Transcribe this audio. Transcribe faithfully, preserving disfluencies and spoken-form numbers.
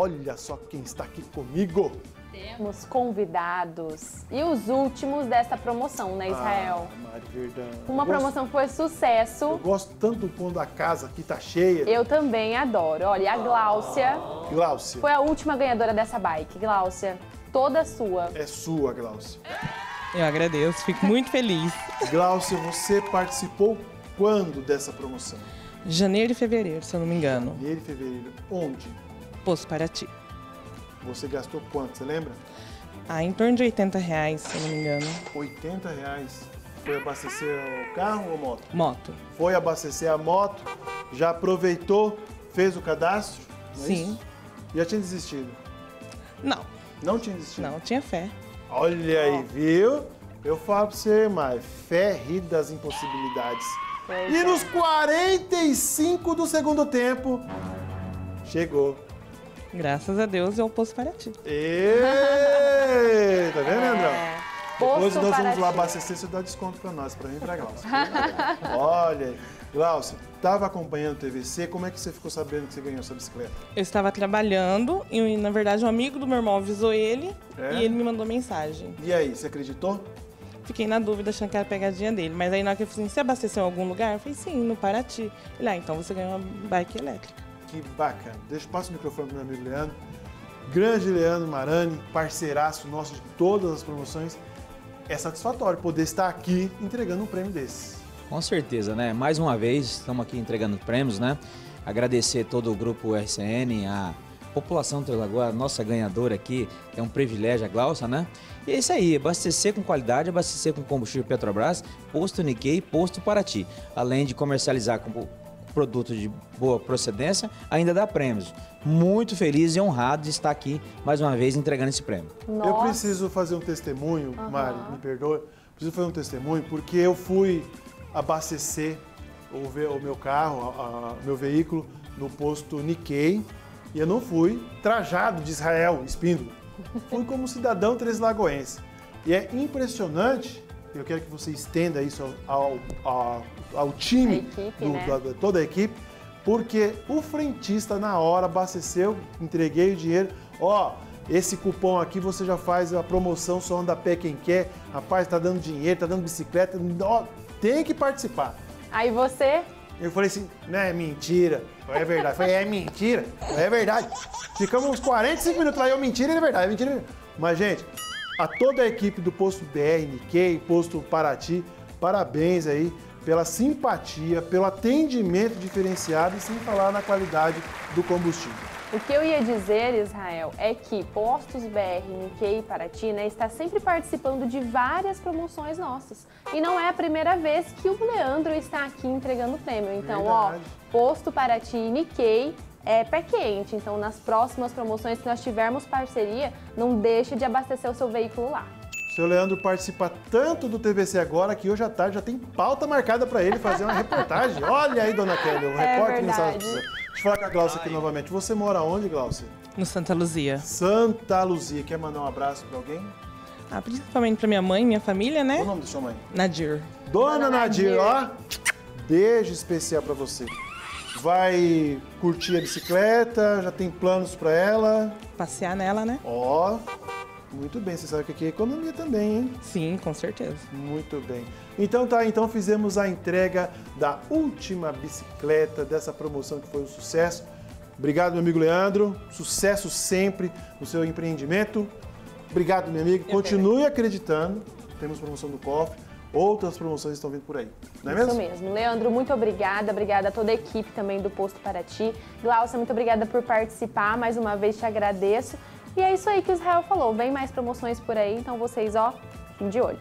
olha só quem está aqui comigo. Temos convidados e os últimos dessa promoção, né, Israel? Ah, Mari Verdão. Uma promoção que foi sucesso. Eu gosto tanto quando a casa aqui tá cheia. Eu também adoro. Olha, a Gláucia. Gláucia. Foi a última ganhadora dessa bike. Gláucia, toda sua. É sua, Gláucia. Eu agradeço, fico muito feliz. Gláucia, você participou quando dessa promoção? Janeiro e fevereiro, se eu não me engano. Janeiro e fevereiro. Onde? Poço Paraty. Você gastou quanto, você lembra? Ah, em torno de oitenta reais, se eu não me engano. oitenta reais. Foi abastecer o carro ou moto? Moto. Foi abastecer a moto, já aproveitou, fez o cadastro? Não é Sim. isso? Já tinha desistido? Não, Não tinha desistido? não, tinha fé. Olha aí, viu? Eu falo pra você, mas fé ri das impossibilidades. Pois E é. nos quarenta e cinco do segundo tempo, chegou. Graças a Deus é o Poço Paraty. Ê, tá vendo, Leandrão? É. Depois Poço nós vamos lá Paraty. abastecer, você dá desconto pra nós, pra mim e pra Glaucia. Olha aí. Glaucia, tava acompanhando o T V C, como é que você ficou sabendo que você ganhou essa bicicleta? Eu estava trabalhando e, na verdade, um amigo do meu irmão avisou ele É? e ele me mandou mensagem. E aí, você acreditou? Fiquei na dúvida, achando que era pegadinha dele. Mas aí, na hora que eu falei assim, você abasteceu em algum lugar? Eu falei, sim, no Paraty. Ele, ah, então você ganhou uma bike elétrica. Que bacana. Deixa eu passar o microfone pro meu amigo Leandro. Grande Leandro Marani, parceiraço nosso de todas as promoções. É satisfatório poder estar aqui entregando um prêmio desses. Com certeza, né? Mais uma vez, estamos aqui entregando prêmios, né? Agradecer todo o grupo R C N, a população de Três Lagoas, a nossa ganhadora aqui, que é um privilégio, a Gláucia, né? E é isso aí, abastecer com qualidade, abastecer com combustível Petrobras, posto Nikkei, posto Paraty. Além de comercializar com produtos de boa procedência, ainda dá prêmios. Muito feliz e honrado de estar aqui, mais uma vez, entregando esse prêmio. Nossa. Eu preciso fazer um testemunho, Aham. Mari, me perdoe. Preciso fazer um testemunho porque eu fui abastecer o, ve- o meu carro, o meu veículo, no posto Nikkei. E eu não fui trajado de Israel, Espíndola. Fui como cidadão treslagoense. E é impressionante, eu quero que você estenda isso ao, ao, ao time, A equipe, do- né? da- da- toda a equipe, porque o frentista na hora abasteceu, entreguei o dinheiro, ó, esse cupom aqui você já faz a promoção, só anda a pé quem quer, rapaz, tá dando dinheiro, tá dando bicicleta, ó, tem que participar. Aí você... Eu falei assim, não é mentira, é verdade. Eu falei, é mentira, é verdade. Ficamos uns quarenta e cinco minutos lá, eu mentira, é verdade, é mentira. é verdade. Mas, gente, a toda a equipe do Posto B R, Nikkei, Posto Paraty, parabéns aí pela simpatia, pelo atendimento diferenciado e sem falar na qualidade do combustível. O que eu ia dizer, Israel, é que Postos B R, Nikkei e Paraty, né, está sempre participando de várias promoções nossas. E não é a primeira vez que o Leandro está aqui entregando o prêmio. Então, Verdade. ó, Posto Paraty e Nikkei é pé quente. Então, nas próximas promoções que nós tivermos parceria, não deixe de abastecer o seu veículo lá. O seu Leandro participa tanto do T V C agora que hoje à tarde já tem pauta marcada para ele fazer uma reportagem. Olha aí, dona Kelly, um É repórter mensagem verdade. pra você. Deixa eu falar com a Gláucia aqui novamente. Você mora onde, Gláucia? No Santa Luzia. Santa Luzia. Quer mandar um abraço para alguém? Ah, principalmente pra minha mãe e minha família, Qual o né? nome da sua mãe? Nadir. Dona, Dona Nadir, Nadir. ó. Beijo especial para você. Vai curtir a bicicleta? Já tem planos para ela? Passear nela, né? Ó, muito bem. Você sabe que aqui é economia também, hein? Sim, com certeza. Muito bem. Então tá, então fizemos a entrega da última bicicleta dessa promoção que foi um sucesso. Obrigado, meu amigo Leandro. Sucesso sempre no seu empreendimento. Obrigado, meu amigo. Continue acreditando. Temos promoção do cofre. Outras promoções estão vindo por aí. Não é Isso mesmo? mesmo. Leandro, muito obrigada. Obrigada a toda a equipe também do Posto Paraty. Gláucia, muito obrigada por participar. Mais uma vez te agradeço. E é isso aí que o Israel falou. Vem mais promoções por aí, então vocês, ó, fiquem de olho.